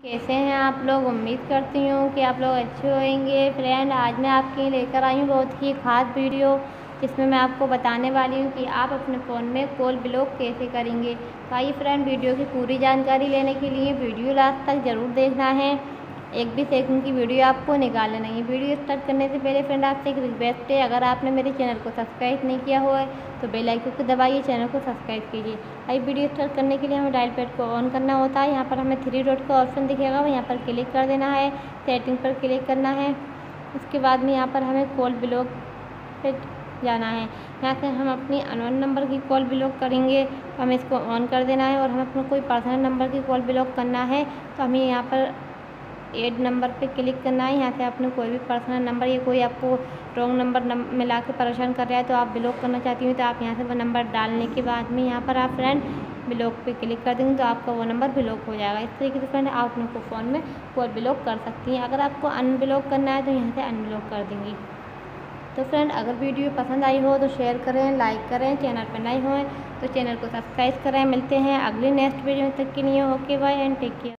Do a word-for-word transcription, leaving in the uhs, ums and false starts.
कैसे हैं आप लोग। उम्मीद करती हूँ कि आप लोग अच्छे होंगे। फ्रेंड, आज मैं आपके लिए लेकर आई हूँ बहुत ही ख़ास वीडियो, जिसमें मैं आपको बताने वाली हूँ कि आप अपने फ़ोन में कॉल ब्लॉक कैसे करेंगे। तो आइए फ्रेंड, वीडियो की पूरी जानकारी लेने के लिए वीडियो लास्ट तक ज़रूर देखना है। एक भी सेकंड की वीडियो आपको निकालना नहीं। वीडियो स्टार्ट करने से पहले फ्रेंड आपसे एक रिक्वेस्ट है, अगर आपने मेरे चैनल को सब्सक्राइब नहीं किया हुआ है तो बेल आइकन को दबाइए, चैनल को सब्सक्राइब कीजिए। आई वीडियो स्टार्ट करने के लिए हमें डायल पैड को ऑन करना होता है। यहाँ पर हमें थ्री डॉट का ऑप्शन दिखेगा, यहाँ पर क्लिक कर देना है। सेटिंग पर क्लिक करना है। उसके बाद में यहाँ पर हमें कॉल ब्लॉक पे जाना है। यहाँ से हम अपनी अननोन नंबर की कॉल ब्लॉक करेंगे तो हमें इसको ऑन कर देना है। और हमें अपना कोई पर्सनल नंबर की कॉल ब्लॉक करना है तो हमें यहाँ पर ऐड नंबर पे क्लिक करना है। यहाँ से आपने कोई भी पर्सनल नंबर या कोई आपको रॉन्ग नंबर मिला के परेशान कर रहा है तो आप ब्लॉक करना चाहती हूँ, तो आप यहाँ से वो नंबर डालने के बाद में यहाँ पर आप फ्रेंड ब्लॉक पे क्लिक कर देंगे तो आपका वो नंबर ब्लॉक हो जाएगा। इस तरीके से फ्रेंड आप अपने फ़ोन में कॉल ब्लॉक कर सकती हैं। अगर आपको अनब्लॉक करना है तो यहाँ से अनब्लॉक कर देंगी। तो फ्रेंड, अगर वीडियो पसंद आई हो तो शेयर करें, लाइक करें, चैनल पर नए हों तो चैनल को सब्सक्राइब करें। मिलते हैं अगली नेक्स्ट वीडियो तक के लिए। Okay bye and take care.